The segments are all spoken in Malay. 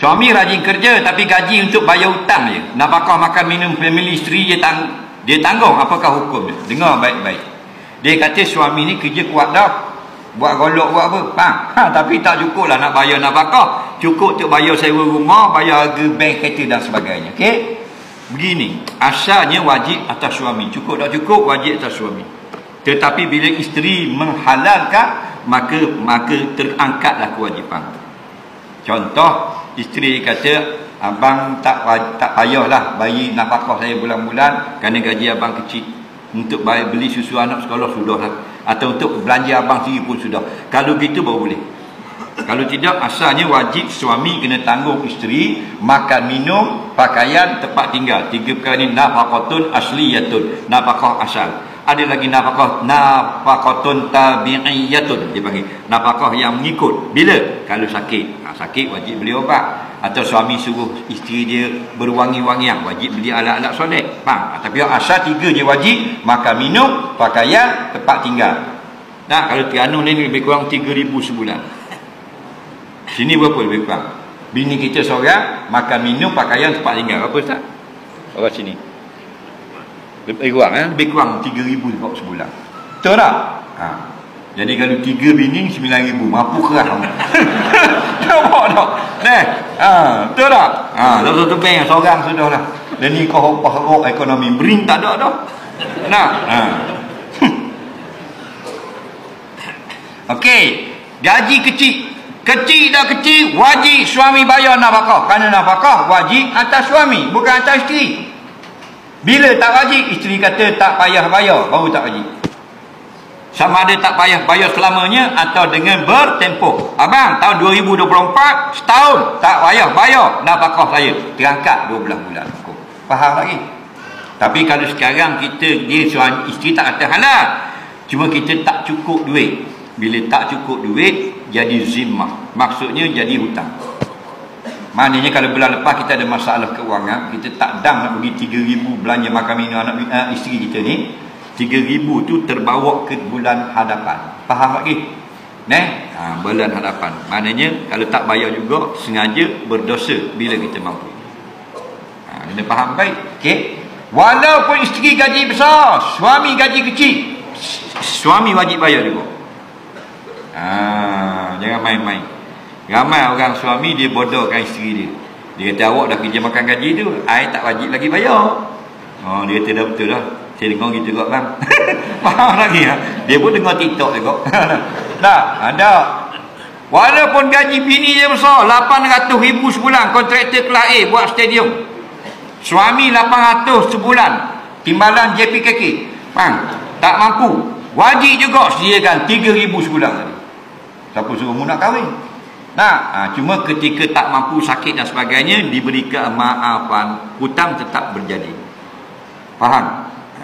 Suami rajin kerja tapi gaji untuk bayar hutang je. Nafkah makan minum family isteri dia tanggung. Apakah hukumnya? Dengar baik-baik. Dia kata suami ni kerja kuat dah. Buat golok buat apa? Tapi tak cukup lah nak bayar nafkah. Cukup untuk bayar sewa rumah, bayar harga bank kereta dan sebagainya. Okey? Begini, asalnya wajib atas suami. Cukup tak cukup, wajib atas suami. Tetapi bila isteri menghalalkan, maka terangkatlah kewajipan. Contoh, isteri kata, abang tak payahlah bagi nafkah saya bulan-bulan kerana gaji abang kecil. Untuk beli susu anak sekolah sudahlah. Atau untuk belanja abang sendiri pun sudah. Kalau gitu baru boleh. Kalau tidak, asalnya wajib suami kena tanggung isteri makan minum, pakaian, tempat tinggal. 3 perkara ni nafaqatun asliyatun, nafkah asal. Ada lagi nafaqatun tabi'iyatun, dia panggil nafkah yang mengikut. Bila? Kalau sakit. Sakit wajib beli obat. Atau suami suruh isteri dia berwangi-wangian, wajib beli alat-alat solek. Faham? Tapi asal 3 je wajib: makan minum, pakaian, tempat tinggal. Nah, kalau Terengganu ni lebih kurang 3,000 sebulan. Sini berapa lebih kurang? Bini kita seorang, makan minum, pakaian, tempat tinggal. Berapa Ustaz? Orang sini lebih kurang 3,000 sebulan. Betul tak? Jadi kalau 3 bini 9,000, mampu kerah. Nampak tak? Betul tak? Satu bank seorang sudah lah. Dan ni kau harap ekonomi bering tak ada dah. Nah. Okey, gaji kecil. Kecil dah kecil, wajib suami bayar nafkah. Kerana nafkah wajib atas suami, bukan atas isteri. Bila tak wajib, isteri kata tak payah bayar, baru tak wajib. Sama ada tak payah bayar selamanya atau dengan bertempoh. Abang, tahun 2024, setahun tak payah bayar nafkah saya. Terangkat 12 bulan. Faham lagi? Tapi kalau sekarang dia suami isteri tak kata halal. Cuma kita tak cukup duit. Bila tak cukup duit, jadi zimmah. Maksudnya jadi hutang. Maknanya kalau bulan lepas kita ada masalah keuangan, kita tak dang nak bagi 3,000 belanja makan minum anak isteri kita ni, 3,000 tu terbawa ke bulan hadapan. Faham lagi? Bulan hadapan. Maknanya kalau tak bayar juga, sengaja berdosa bila kita mampu. Kena faham baik. Okey. Walaupun isteri gaji besar, suami gaji kecil, suami wajib bayar juga. Jangan main-main. Ramai orang suami dia bodohkan isteri dia. Dia kata awak dah kerja makan gaji tu, I tak wajib lagi bayar. Dia kata dah betul lah. Saya dengar gitu juga bang. Faham lagi ya? Dia pun dengar TikTok juga. Ada. Walaupun gaji bini dia besar, 800,000 sebulan, kontraktor kelas A buat stadium. Suami 800 sebulan, timbalan JPKK. Tak mampu. Wajib juga sediakan 3,000 sebulan tadi. Siapa suruh mu nak kahwin? Cuma ketika tak mampu, sakit dan sebagainya, diberi kemaafan, hutang tetap berjadi. Faham?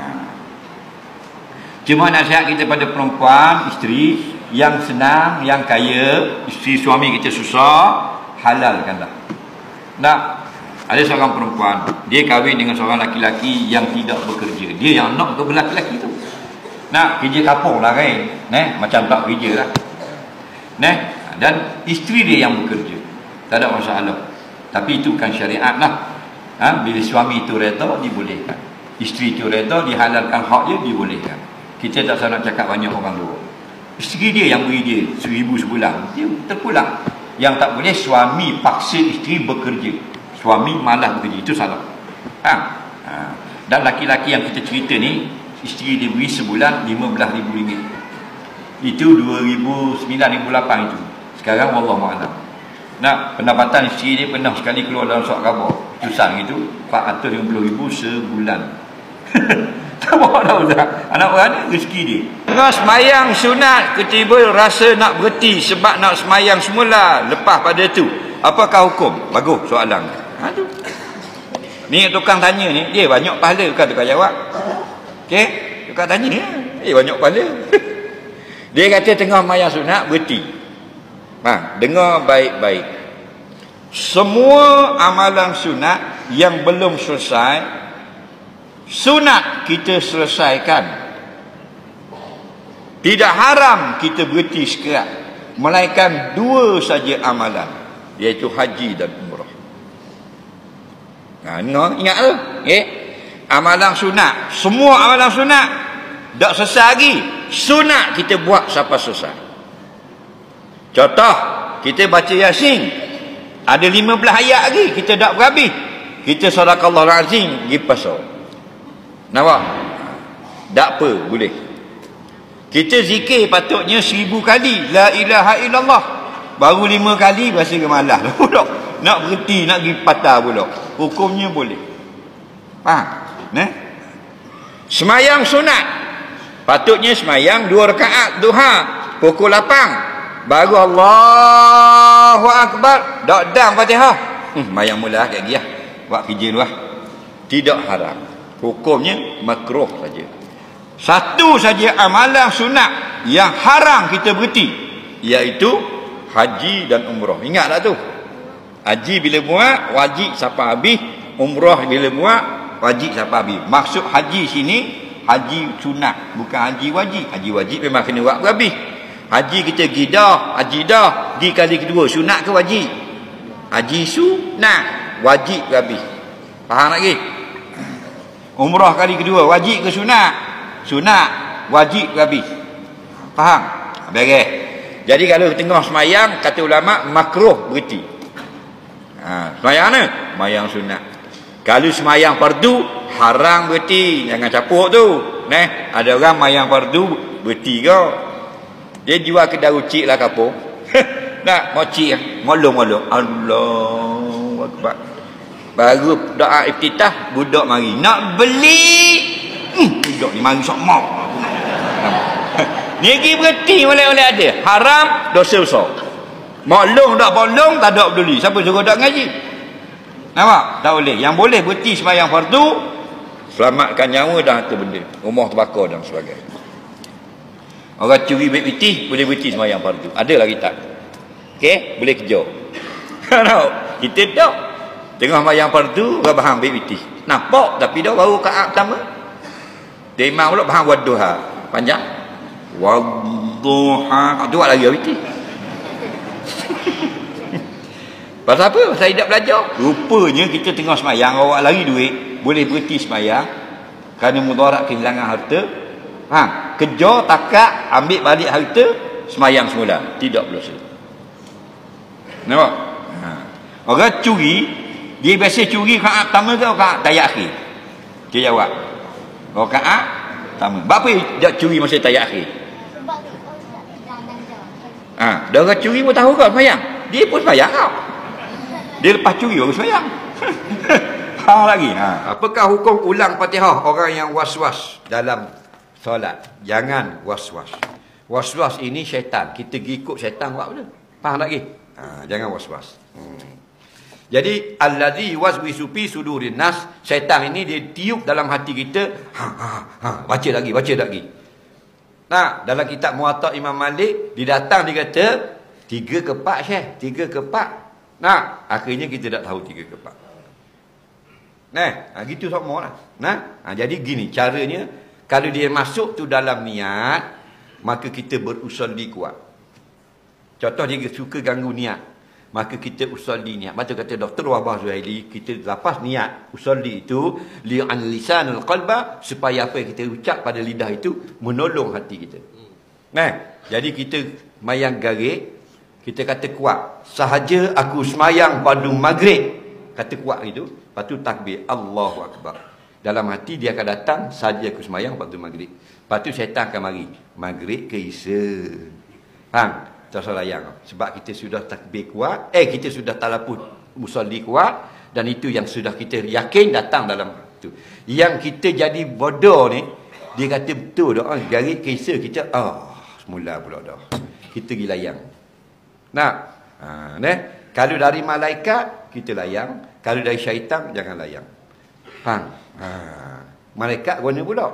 Cuma nasihat kita pada perempuan, isteri yang senang, yang kaya, isteri suami kita susah, halalkanlah. Ada seorang perempuan, dia kahwin dengan seorang laki-laki yang tidak bekerja. Dia yang nak ke lelaki tu. Kerja kapung lah kan. Macam tak kerja lah. Dan isteri dia yang bekerja. Tak ada masalah. Tapi itu kan syariat lah. Bila suami itu reda, dibolehkan. Isteri itu reda, dihalalkan hak dia, dibolehkan. Kita tak salah nak cakap banyak orang luar. Isteri dia yang beri dia 1,000 sebulan, dia terpulang. Yang tak boleh suami paksa isteri bekerja. Suami malas bekerja, itu salah. Dan laki-laki yang kita cerita ni, isteri dia beri sebulan RM15,000. Itu 2009-2008 itu. Sekarang wallahualam. Pendapatan isteri dia pernah sekali keluar dalam surat khabar tulisan itu 450,000 sebulan. Tak bawa dah Ustaz. Anak beranak rezeki dia. Terus semayang sunat, ketiba rasa nak berhenti sebab nak semayang semula lepas pada tu. Apakah hukum? Bagus soalan. Ni tukang tanya ni, dia banyak pahala, bukan tukang jawab. Okey, tukang tanya ni, banyak pahala. Dia kata tengah semayang sunat berhenti. Dengar baik-baik. Semua amalan sunat yang belum selesai, sunat kita selesaikan. Tidak haram kita berhenti sekerat, melainkan 2 saja amalan, iaitu haji dan umrah. Ingat tu. Amalan sunat. Semua amalan sunat. Tak selesai lagi. Sunat kita buat sampai selesai. Contoh, kita baca Yasin. Ada 15 ayat lagi. Kita tak berhabis. Kita sadaqallahul azim pergi pasal. Nampak? Tak apa, boleh. Kita zikir patutnya 1000 kali. La ilaha illallah. Baru 5 kali rasa gemalah pula. Nak berhenti, nak pergi patah pula. Hukumnya boleh. Faham? Semayang sunat. Patutnya semayang 2 rakaat duha. Pukul 8. Baru Allahu Akbar. Tak dam Fatihah. Semayang mula kat dia. Buat kerja dulu lah. Tidak haram. Hukumnya makruh saja. Satu saja amalan sunat yang haram kita berhenti, iaitu haji dan umrah. Ingat tak tu? Haji bila buat wajib sampai habis, umrah bila buat wajib sampai habis. Maksud haji sini haji sunat, bukan haji wajib. Haji wajib memang kena buat habis. Haji kita pergi dah, haji dah, di kali kedua sunat ke wajib? Haji sunat, wajib ke habis. Faham lagi? Umrah kali kedua wajib ke sunat? Sunat, wajib ke habis. Faham? Beres. Jadi kalau tengah semayang, kata ulama makruh berhenti. Semayang mana? Semayang sunat. Kalau semayang fardu, haram berhenti. Jangan capuk tu. Ada orang semayang fardu berhenti kau. Dia jual kedai ucik lah kapur. Nak mau cik, molong-molong. Allahu Akbar. Baru doa iftitah, budak mari. Nak beli. Budak ni mari sok mau. Ni pergi berhenti oleh-oleh ada. Haram, dosa besar. Maklum tak maklum, tak ada peduli. Siapa suruh tak ngaji? Nampak? Tak boleh. Yang boleh berhenti sembahyang fardu, selamatkan nyawa dan harta benda. Rumah terbakar dan sebagainya. Orang curi baik piti, boleh berhenti sembahyang fardu. Ada lagi tak? Okey, boleh kejar. Kita tak. Tengah sembahyang fardu, orang faham baik piti. Nampak tapi dah baru rakaat pertama. Dia imam pula faham wadduha. Panjang. Wadduha. Tu buat lagi baik piti. Pasal apa? Pasal tidak belajar. Rupanya kita tengah semayang, awak lari duit, boleh berhenti semayang kerana mudarat kehilangan harta. Kejar takat, ambil balik harta, semayang semula, tidak berdosa. Nampak? Orang curi, dia biasa curi rakaat pertama ke rakaat tayyat akhir? Dia jawab, rakaat pertama. Apa dia curi masa tayyat akhir? Dah orang curi pun tahu kau semayang. Dia pun semayang kau. Dia lepas curi baru semayang. Lagi. Apakah hukum ulang Fatihah orang yang was-was dalam solat? Jangan was-was. Was-was ini syaitan. Kita pergi ikut syaitan buat benda. Faham lagi? Jangan was-was. Jadi allazi waswisu fi sudurin nas, syaitan ini dia tiup dalam hati kita. Baca lagi. Nah, dalam kitab Muwatta Imam Malik, dia datang dia kata 3 ke 4 Syekh, 3 ke 4. Nah, akhirnya kita tak tahu 3 ke 4. Gitu semua lah. Jadi gini caranya, kalau dia masuk tu dalam niat, maka kita berusolli kuat. Contoh dia suka ganggu niat, maka kita usolli niat. Betul kata Dr. Wahbah Zuhaili, kita lepas niat usolli itu li'an lisanul qalba, supaya apa yang kita ucap pada lidah itu menolong hati kita. Jadi kita mayang garik, kita kata kuat, sahaja aku semayang pada maghrib, kata kuat itu, lepas tu takbir Allahu Akbar. Dalam hati dia akan datang, sahaja aku semayang pada maghrib. Lepas tu syaitan akan mari, maghrib ke isya. Tak salah yang. Sebab kita sudah takbir kuat, kita sudah talaput musalli kuat, dan itu yang sudah kita yakin datang dalam itu. Yang kita jadi bodoh ni, dia kata betul dah, garis kisah kita, semula pula dah. Kita pergi layang. Kalau dari malaikat, kita layang. Kalau dari syaitan, jangan layang. Malaikat guna pula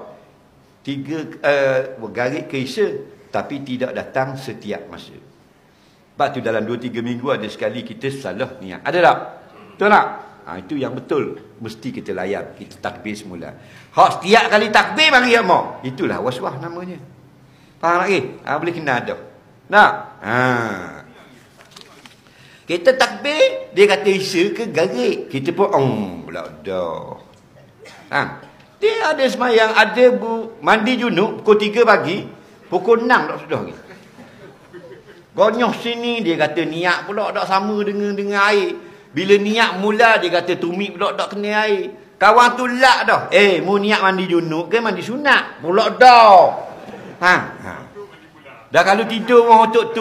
3 garis kisah, tapi tidak datang setiap masa. Sebab tu dalam 2-3 minggu ada sekali kita salah niat. Ada tak? Betul tak? Itu yang betul. Mesti kita layan. Kita takbir semula. Hak setiap kali takbir bagi apa? Itulah was-was namanya. Faham lagi? Boleh kena ada. Nak? Kita takbir, dia kata isa ke garik. Kita pun pula dah. Ha. Dia ada semayang, ada mandi junub pukul 3 pagi, pukul 6 tak sudah lagi. Gonyoh sini dia kata niat pula tak sama dengan air. Bila niat mula dia kata tumit pula tak kena air. Kawan tu lak dah. Mu niat mandi junub ke mandi sunat? Pula dah. Ha. Dah kalau tidur orang tok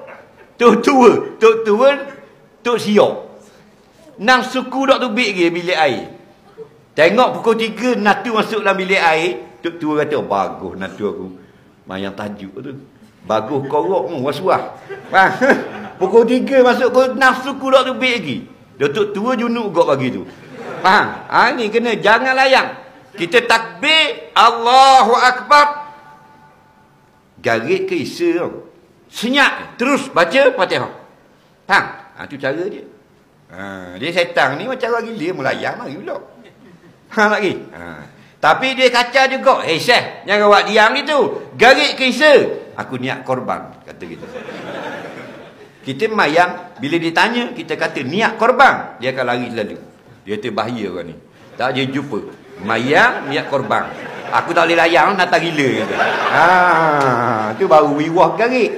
tua, tok siok. Nang suku dak tubik ke bilik air. Tengok pukul 3 natu masuk dalam bilik air, tok tua kata bagus natu aku. Mayang tajuk tu. Bagus korok was-was. Pukul 3 masuk ke nafsu ku dak tubik lagi. Datuk tua junuk gok bagi tu. Faham? Ni kena jangan layang. Kita takbir Allahu Akbar. Garit ke isa tau. Senyap terus baca Fatihah. Faham? Tu cara dia. Dia setan ni macam orang gila melayang mari pula. Lagi. Tapi dia kacau juga. Syekh, jangan awak diam itu. Garit ke isa. Aku niat korban, kata kita. Kita mayang, bila ditanya, kita kata niat korban, dia akan lari lalu. Dia kata bahaya orang ni. Tak je jumpa. Mayang, niat korban. Aku tak boleh layang, nata gila. Kata. Tu baru wiwah garik.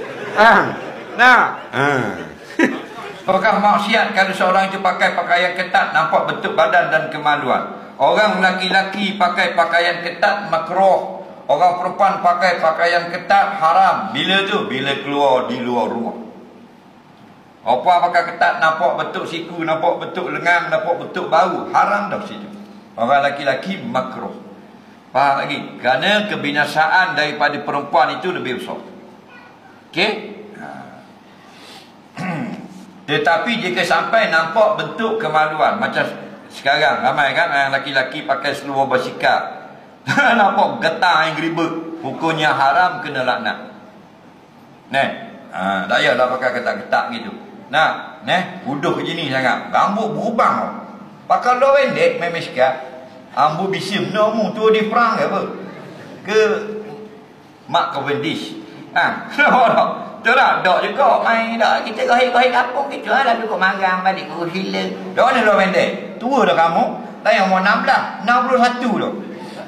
Apakah maksiat kalau seorang itu pakai pakaian ketat, nampak bentuk badan dan kemaluan? Orang laki-laki pakai pakaian ketat, makruh. Orang perempuan pakai pakaian ketat, haram. Bila tu? Bila keluar di luar rumah. Apa pakai ketat, nampak bentuk siku, nampak bentuk lengan, nampak bentuk bau. Haram dah situ. Orang laki-laki makruh. Faham lagi? Kerana kebinasaan daripada perempuan itu lebih besar. Okey? Tetapi jika sampai nampak bentuk kemaluan, macam sekarang ramai kan yang laki-laki pakai seluar basikal. Nampak getah yang geribut, hukumnya haram, kena laknat. Tak payahlah pakai ketat-ketat gitu. Buduh je ni sangat. Rambut berubang. Pakai luar pendek, main sikap. Ambu bisim, mu tu di perang ke apa? Ke Mark Cavendish. Tak juga. Main dah. Kita gohek-gohek kampung gitu lah. Lalu kau marang balik ke Hila. Dah ni luar pendek. Tua dah kamu. Dah yang umur 16. 61 dah.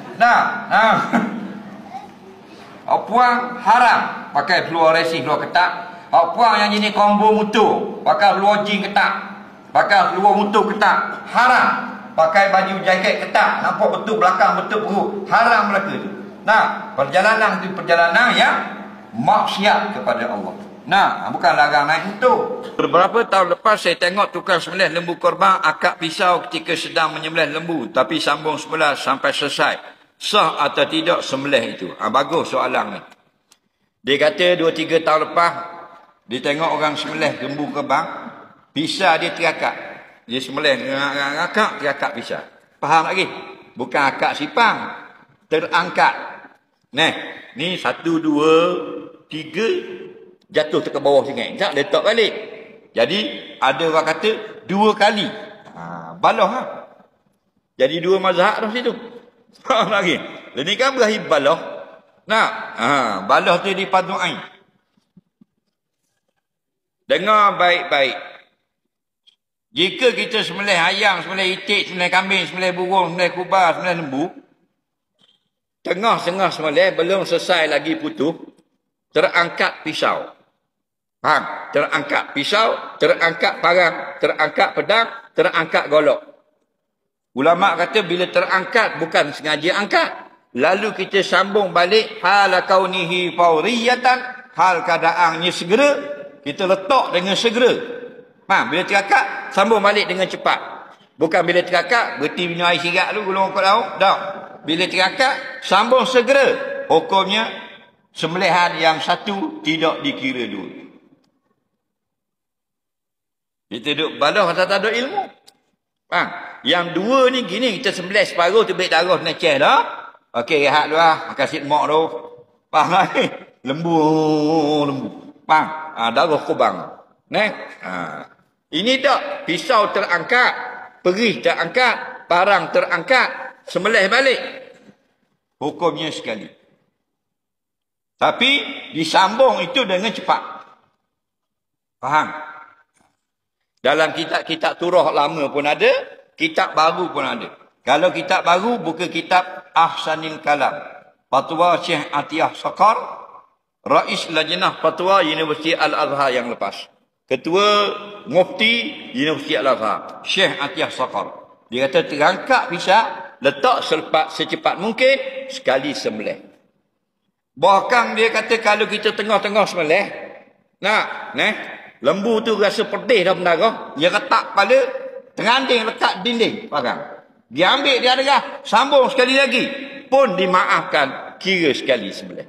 Puang haram pakai peluar racing, peluar ketat. Puang yang jenis combo motor pakai peluar jean ketat, pakai peluar motor ketat, haram. Pakai baju jaket ketat, nampak betul belakang, betul perut, haram mereka tu. Perjalanan itu perjalanan yang maksiat kepada Allah. Bukan larang naik motor. Beberapa tahun lepas saya tengok tukang sembelih lembu korban akak pisau ketika sedang menyembelih lembu, tapi sambung sebelah sampai selesai. Sah atau tidak sembelih itu? Bagus soalan ni. Dia kata 2-3 tahun lepas dia tengok orang sembelih lembu kebang, pisau dia terakak. Dia sembelih akak terakak pisau. Faham lagi? Bukan akak sipang, terangkat. Ni 1, 2, 3 jatuh ke bawah sini. Tak letak balik. Jadi ada orang kata 2 kali. Balah Jadi 2 mazhab dah situ. Faham lagi? Ini kan berakhir balah. Balah tu di padu ain. Dengar baik-baik. Jika kita sembelih ayam, sembelih itik, sembelih kambing, sembelih burung, sembelih kubah, sembelih lembu, tengah-tengah sembelih belum selesai lagi putus, terangkat pisau. Faham? Terangkat pisau, terangkat parang, terangkat pedang, terangkat golok. Ulama kata bila terangkat bukan sengaja angkat, lalu kita sambung balik hal kaunihi fauriyatan, hal keadaannya segera, kita letak dengan segera. Bila terangkat sambung balik dengan cepat. Bukan bila terangkat berhenti minum air sirat dulu gulung angkat lauk. Tak. Bila terangkat sambung segera. Hukumnya sembelihan yang satu tidak dikira dua. Kita duduk balah tak ada ilmu. Yang dua ni gini, kita sembelih separuh tu baik darah nak ceh dah. Okey, rehat dulu lah. Makan sitmok tu. Faham lah ni? Lembu. Faham? Darah kubang. Ini tak. Pisau terangkat. Perih terangkat. Parang terangkat. Sembelih balik. Hukumnya sekali. Tapi disambung itu dengan cepat. Faham? Dalam kitab-kitab turah lama pun ada, kitab baru pun ada. Kalau kitab baru, bukan kitab Ahsanil Kalam. Fatwa Syekh Atiyah Saqar, Rais Lajnah Fatwa Universiti Al-Azhar yang lepas. Ketua Mufti Universiti Al-Azhar, Syekh Atiyah Saqar. Dia kata terangkap pisau, letak secepat mungkin, sekali sembelih. Bahkan dia kata kalau kita tengah-tengah sembelih, lembu tu rasa pedih dah pendarah, dia letak kepala, teranding lekat dinding, faham? Dia ambil dia darah, sambung sekali lagi, pun dimaafkan, kira sekali sembelih.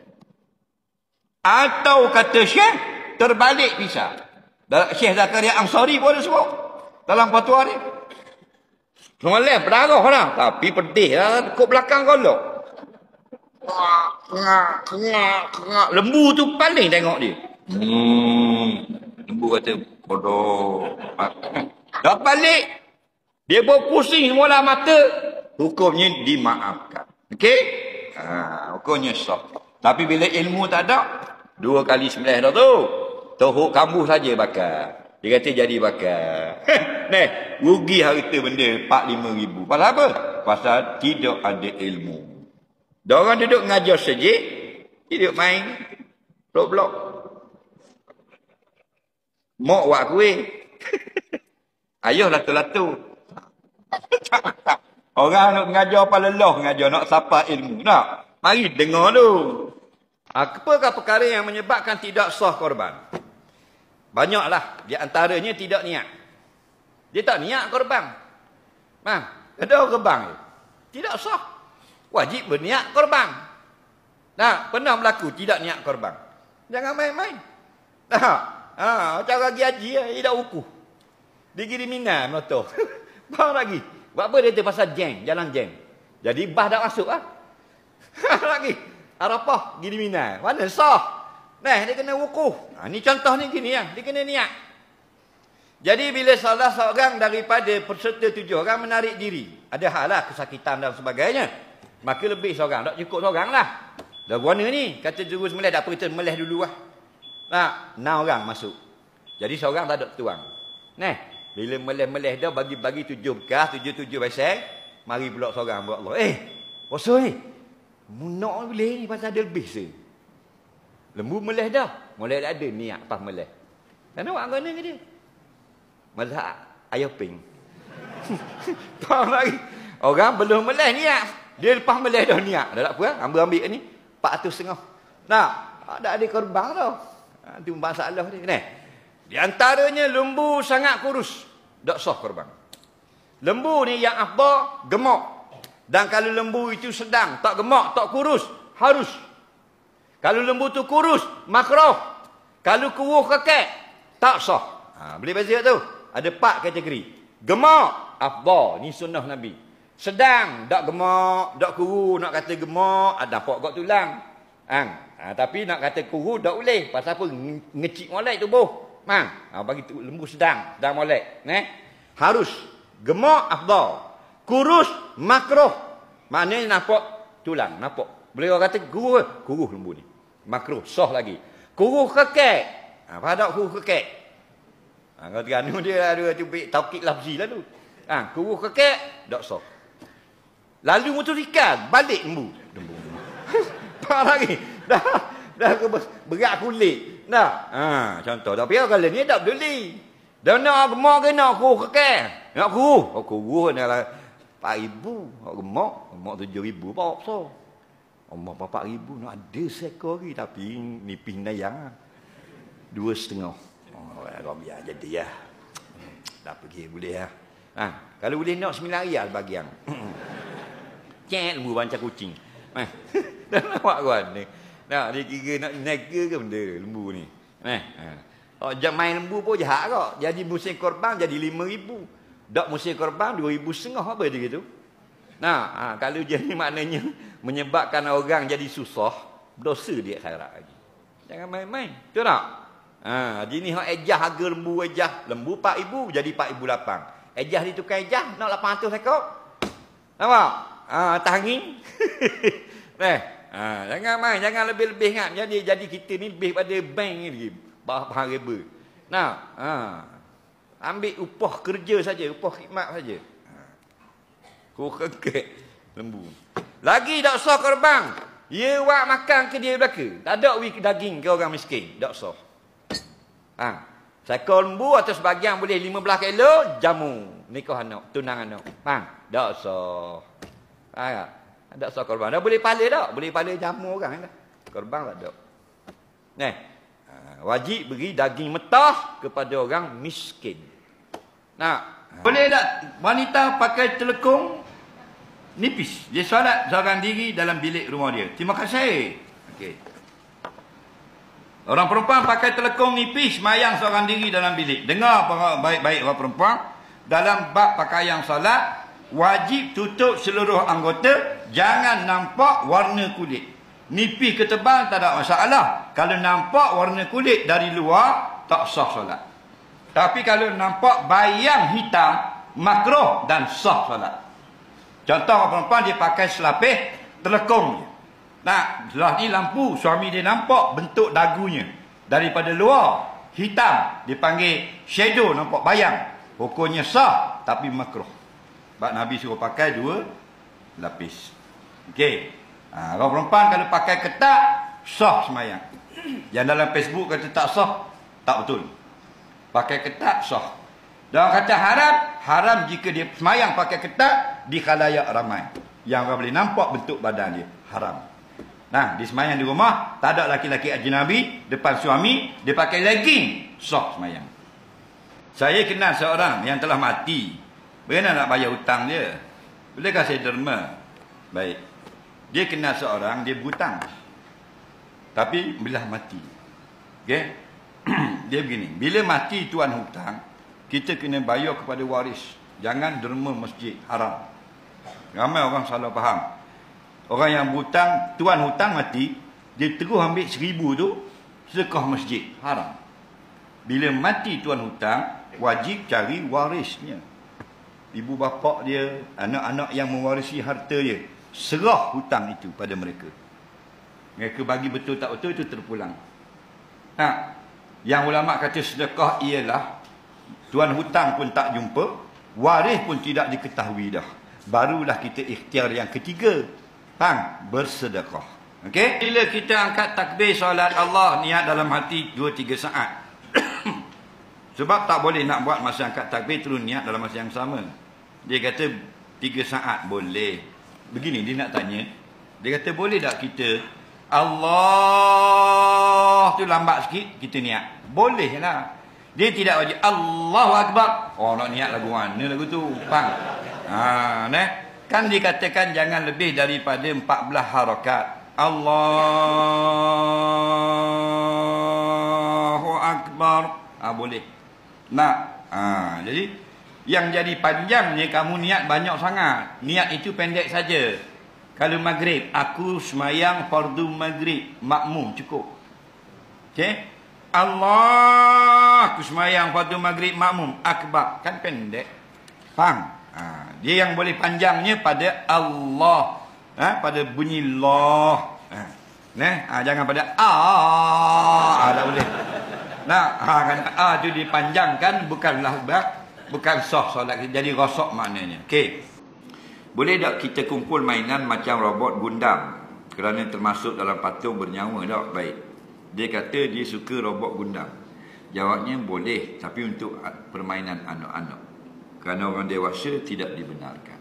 Atau kata Syekh, terbalik pisau. Syekh Zakaria Ansari pun ada sebut dalam fatwa ni. Sembelih berdarah lah, tapi pedih lah, kok belakang golok. Lembu tu paling tengok dia. Lembu kata bodoh. Dah balik, dia pun pusing semula mata, hukumnya dimaafkan. Okey? Hukumnya sah. Tapi bila ilmu tak ada, 2 kali sembelih dah tu. Tohuk kambuh saja bakar. Dia kata jadi bakar. Rugi harta benda 4-5 ribu. Pasal apa? Pasal tidak ada ilmu. Diorang duduk ngajar saja, duduk main blok-blok. Mok buat kuih. Ayuh latu-latu. Orang nak mengajar apa lelah mengajar, nak sapa ilmu. Nak? Mari dengar tu. Apakah perkara yang menyebabkan tidak sah korban? Banyaklah. Di antaranya tidak niat. Dia tak niat korban. Ada korban. Tidak sah. Wajib berniat korban. Pernah berlaku tidak niat korban. Jangan main-main. Macam lagi haji, tidak wukuh. Dia kira Mina, menotoh. Baru lagi. Buat apa dia pasal jeng, jalan jeng. Jadi bah dah masuk lah. Lagi. Arafah, gini Mina. Mana sah? Dia kena wukuh. Ni contoh ni gini ya. Dia kena niat. Jadi bila salah seorang daripada peserta 7 orang menarik diri. Ada hal lah, kesakitan dan sebagainya. Maka lebih seorang. Tak cukup seorang lah. Dah guna ni. Kata jurus melih, tak apa kita melih dulu lah. 6 orang masuk. Jadi seorang tak ada tuang. Bila melih-melih dah bagi-bagi 7 bekas, 7 pasal. Mari pula seorang buat Allah. Bosan ni. Munak boleh ni pasal ada lebih se. Lembu melih dah. Mulai ada niat pas melih. Kenapa awak guna ke dia? Mazhab ayah ping. Faham lagi? Orang belum melih niat. Dia lepas melih dah niat. Dah tak apa? Ambil ni. 400 setengah. Tak ada korban tau. Itu masalah dia. Di antaranya lembu sangat kurus. Tak sah korban. Lembu ni yang apa? Gemuk. Dan kalau lembu itu sedang, tak gemuk, tak kurus, harus. Kalau lembu tu kurus, makruh. Kalau kuruh kekek, tak sah. Boleh baca tu? Ada 4 kategori. Gemuk, afdal. Ni sunnah Nabi. Sedang, tak gemuk, tak kuruh. Nak kata gemuk, nampak kat tulang. Tapi nak kata kuruh, tak boleh. Pasal apa? Ngecik molek tubuh. Bagi tu lembu sedang molek. Harus. Gemuk, afdal. Kurus, makruh. Maknanya nampak tulang, nampak. Boleh orang kata kuruh lembu ni. Makruh, sah lagi. Kuruh kekek. Faham tak kuruh kekek? Kalau Terengganu dia ada taukid lafzi lah tu. Kuruh kekek, tak sah. Lalu motosikal, balik lembu. Faham lagi? Dah berat kulit. Contoh. Tapi kalau ni tak peduli. Dah nak gemuk ke nak kuruh kekek? Nak kuruh. Kuruh ni lah 4,000. Gemuk 7,000. Bawa besar. Omong 4,000 nak ada seekor lagi. Tapi nipis nayang 2,5. Biar jadi lah. Tak pergi boleh lah. Kalau boleh nak 9 riyal bagian. Cek lembu macam kucing. Dah nampak kawan ni. Dia kira nak naga ke benda lembu ni. Jam main lembu pun jahat kok. Jadi musim korban jadi 5,000. Dak musim korban 2,500 apa dia gitu. Kalau jadi maknanya menyebabkan orang jadi susah, dosa dia akhirat lagi. Jangan main-main. Betul tak? Jadi hak ejah harga lembu ejah. Lembu 4,000 jadi 4,800. Ejah ditukar ejah nak 800 ekor. Nampak? Tanging. Jangan main, jangan lebih-lebih kan. Jadi kita ni lebih pada bank ni lagi. Bahan riba. Ambil upah kerja saja, upah khidmat saja. Ku kekek lembu. Lagi tak sah korban. Dia buat makan ke dia belaka. Tak ada daging ke orang miskin. Tak sah. Seekor lembu atau sebahagian boleh 15 kilo jamu. Nikah anak, tunang anak. Tak sah. Tak sah korban. Dah boleh pala tak? Boleh pala jamu orang dah. Korban tak ada. Wajib beri daging mentah kepada orang miskin. Boleh tak wanita pakai telekung nipis? Dia solat seorang diri dalam bilik rumah dia. Terima kasih. Okey. Orang perempuan pakai telekung nipis mayang seorang diri dalam bilik. Dengar baik-baik orang perempuan, dalam bab pakaian solat wajib tutup seluruh anggota, jangan nampak warna kulit. Nipis ke tebal tak ada masalah. Kalau nampak warna kulit dari luar, tak sah solat. Tapi kalau nampak bayang hitam, makruh dan sah solat. Contoh orang perempuan dia pakai selapis telekung. Setelah ni lampu, suami dia nampak bentuk dagunya. Daripada luar, hitam. Dipanggil shadow, nampak bayang. Hukumnya sah, tapi makruh. Sebab Nabi suruh pakai 2 lapis. Okey. Orang perempuan kalau pakai ketat, sah semayang. Yang dalam Facebook kata tak sah, tak betul. Pakai ketat, sah. Dan orang kata haram jika dia semayang pakai ketat di khalayak ramai. Yang orang boleh nampak bentuk badan dia. Haram. Dia semayang di rumah, tak ada laki-laki ajnabi depan suami, dia pakai legging, sah semayang. Saya kenal seorang yang telah mati. Bagaimana nak bayar hutang dia? Bolehkah saya derma? Baik. Dia kenal seorang, dia berhutang. Tapi bila mati. Okey? Dia begini, bila mati tuan hutang, kita kena bayar kepada waris. Jangan derma masjid, haram. Ramai orang salah faham. Orang yang berhutang, tuan hutang mati, dia terus ambil 1,000 tu, sedekah masjid, haram. Bila mati tuan hutang, wajib cari warisnya. Ibu bapa dia, anak-anak yang mewarisi harta dia, serah hutang itu pada mereka. Mereka bagi betul tak betul, itu terpulang. Yang ulama kata sedekah ialah tuan hutang pun tak jumpa, waris pun tidak diketahui dah. Barulah kita ikhtiar yang ketiga, bersedekah. Okey? Bila kita angkat takbir solat Allah, niat dalam hati 2-3 saat. Sebab tak boleh nak buat masa angkat takbir terus niat dalam masa yang sama. Dia kata 3 saat boleh. Begini dia nak tanya. Dia kata boleh tak kita Allah tu lambat sikit kita niat? Boleh lah. Dia tidak wajib Allahu Akbar. Nak niat lagu mana lagu tu? Kan dikatakan jangan lebih daripada 14 harakat. Allahu Akbar. Boleh. Jadi yang jadi panjangnya kamu niat banyak sangat. Niat itu pendek saja. Kalau maghrib, aku semayang fardu maghrib, makmum cukup. Okey? Allah, aku semayang fardu maghrib makmum, akbar, kan pendek. Faham? Dia yang boleh panjangnya pada Allah, pada bunyi Allah. Jangan pada tak boleh. Kan itu dipanjangkan, bukanlah bukan sah solat, jadi rosak maknanya. Okey. Boleh tak kita kumpul mainan macam robot Gundam kerana termasuk dalam patung bernyawa tak? Baik. Dia kata dia suka robot Gundam. Jawabnya boleh, tapi untuk permainan anak-anak. Kerana orang dewasa tidak dibenarkan.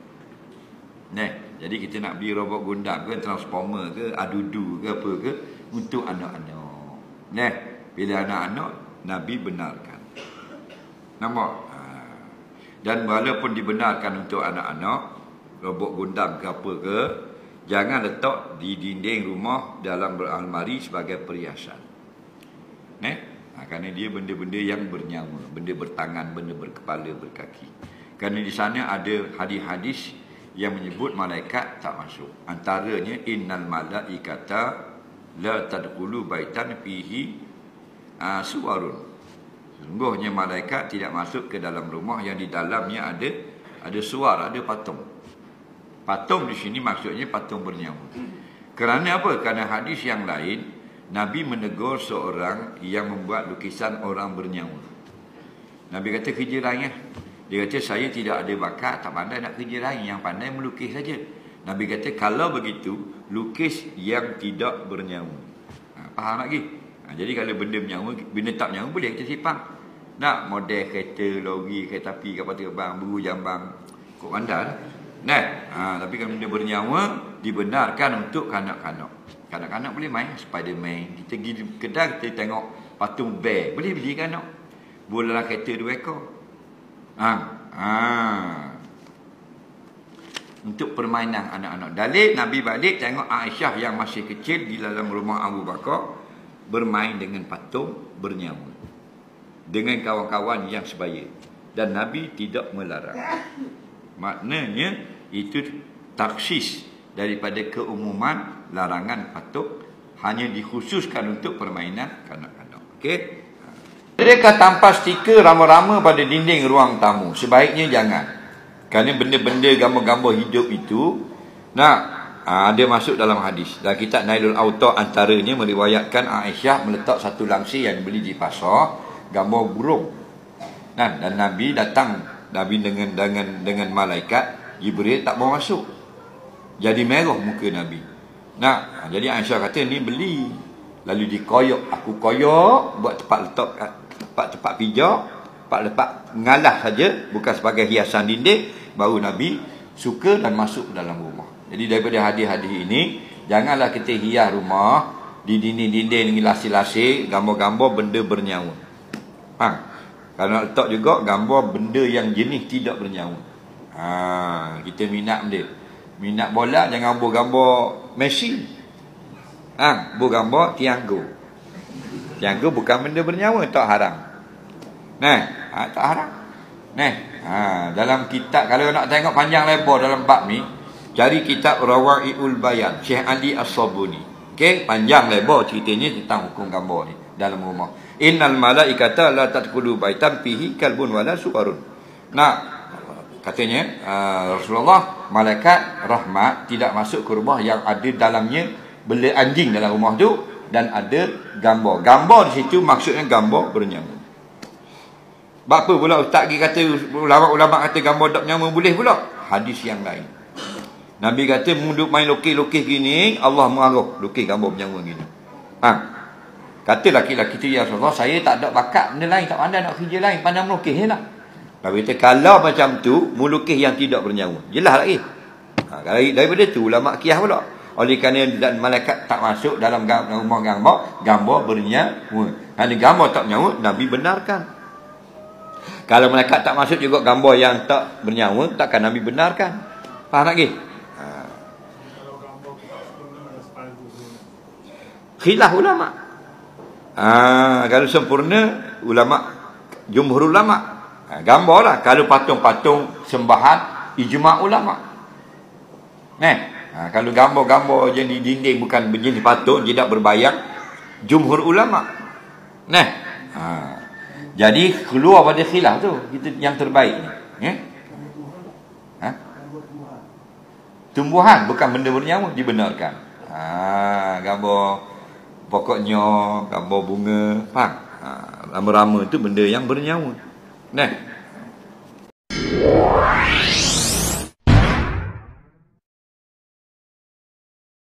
Jadi kita nak beli robot Gundam ke, Transformer ke, Adudu ke apa ke, untuk anak-anak. Bila anak-anak, Nabi benarkan. Nampak? Dan walaupun dibenarkan untuk anak-anak, robot Gundam ke apa ke, jangan letak di dinding rumah dalam almari sebagai perhiasan. Kerana dia benda-benda yang bernyawa, benda bertangan, benda berkepala, berkaki. Kerana di sana ada hadis-hadis yang menyebut malaikat tak masuk. Antaranya innal malaikata la tadkhulu baitan fihi suwarun. Sungguhnya malaikat tidak masuk ke dalam rumah yang di dalamnya ada suar, ada patung. Patung di sini maksudnya patung bernyawa. Kerana apa? Kerana hadis yang lain, Nabi menegur seorang yang membuat lukisan orang bernyawa. Nabi kata kerja lain. Dia kata saya tidak ada bakat, tak pandai nak kerja lain, yang pandai melukis saja. Nabi kata kalau begitu, lukis yang tidak bernyawa. Faham lagi? Jadi kalau benda bernyawa, benda tak bernyawa boleh kita simpan. Nak model kereta, lori, kereta api, kapal terbang, buru jambang, kok pandai. Nah, tapi kalau benda bernyawa dibenarkan untuk kanak-kanak. Kanak-kanak boleh main Spiderman. Kita pergi kedai, kita tengok patung bear, boleh beli kanak. Bola kereta 2 ekor. Untuk permainan anak-anak. Dalil Nabi balik tengok Aisyah yang masih kecil di dalam rumah Abu Bakar bermain dengan patung bernyawa dengan kawan-kawan yang sebaya, dan Nabi tidak melarang. Maknanya itu taksis daripada keumuman larangan patung, hanya dikhususkan untuk permainan kanak-kanak. Okey. Mereka tanpa stiker rama-rama pada dinding ruang tamu. Sebaiknya jangan. Kerana benda-benda gambar-gambar hidup itu ada masuk dalam hadis. Dalam kitab Nailul Autar antaranya meriwayatkan Aisyah meletak satu langsir yang beli di pasar, gambar burung. Dan Nabi datang, Nabi dengan malaikat Jibril tak mau masuk. Jadi merah muka Nabi. Jadi Aisyah kata ni beli. Lalu dikoyok, aku koyok buat tempat pijak, tempat ngalah saja, bukan sebagai hiasan dinding, baru Nabi suka dan masuk dalam rumah. Jadi daripada hadis-hadis ini, janganlah kita hias rumah di dinding-dinding dengan lasir-lasir gambar-gambar benda bernyawa. Kalau nak letak juga gambar benda yang jenis tidak bernyawa. Kita minat benda. Minat bola, jangan gambar Messi. Gambar Tiago. Tiago bukan benda bernyawa, tak haram. Tak haram. Dalam kitab, kalau nak tengok panjang lebar dalam bab ni, cari kitab Rawai'ul Bayan Syekh Ali As-Sabuni. Okey, panjang lebar ceritanya tentang hukum gambar ni dalam rumah. Innal malaikata la tadkhulu baitan fihi kalbun wala suwarun. Katanya Rasulullah, malaikat rahmat tidak masuk ke rumah yang ada dalamnya bela anjing dalam rumah tu dan ada gambar. Gambar di situ maksudnya gambar bernyawa. Apa pula ustaz kata, ulama kata gambar tak bernyawa boleh pula? Hadis yang lain. Nabi kata munduk main lukis-lukis gini, Allah mengaruh lukis gambar bernyawa gini. Kata laki-laki tu, ya Rasulullah, saya tak ada bakat benda lain, tak pandai nak kerja lain, pandai melukis je lah. Nabi kata kalau macam tu, melukis yang tidak bernyawa. Jelas lagi. Daripada tu ulama kias pula. Oleh kerana malaikat tak masuk dalam rumah gambar bernyawa. Hanya gambar tak bernyawa, Nabi benarkan. Kalau malaikat tak masuk juga gambar yang tak bernyawa, takkan Nabi benarkan. Faham lagi? Khilaf ulama. Kalau sempurna, jumhur ulama. Gambarlah. Kalau patung-patung sembahan, ijma' ulama. Kalau gambar-gambar yang di dinding bukan berjenis patung, tidak berbayang, jumhur ulama. Jadi keluar pada khilaf tu, kita yang terbaik ni. Tumbuhan bukan benda bernyawa dibenarkan. Gambar pokoknya, gambar bunga, faham? Rama-rama itu benda yang bernyawa.